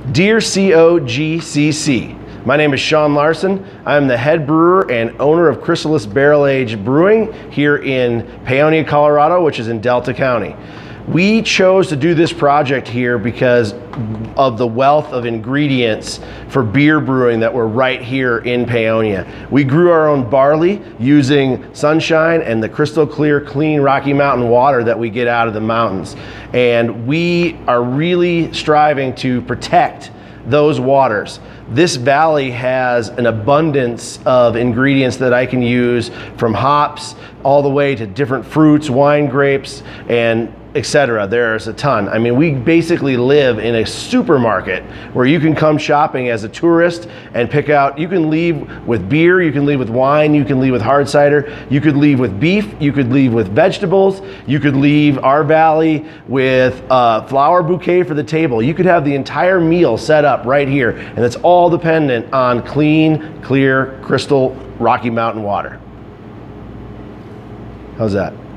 Dear COGCC, my name is Shawn Larson. I am the head brewer and owner of Chrysalis Barrel Aged Brewing here in Paonia, Colorado, which is in Delta County. We chose to do this project here because of the wealth of ingredients for beer brewing that were right here in Paonia. We grew our own barley using sunshine and the crystal clear, clean Rocky Mountain water that we get out of the mountains. And we are really striving to protect those waters. This valley has an abundance of ingredients that I can use, from hops all the way to different fruits, wine grapes, and etc. There's a ton. I mean, we basically live in a supermarket where you can come shopping as a tourist and pick out, you can leave with beer, you can leave with wine, you can leave with hard cider, you could leave with beef, you could leave with vegetables, you could leave our valley with a flower bouquet for the table. You could have the entire meal set up right here, and it's all dependent on clean, clear, crystal Rocky Mountain water. How's that?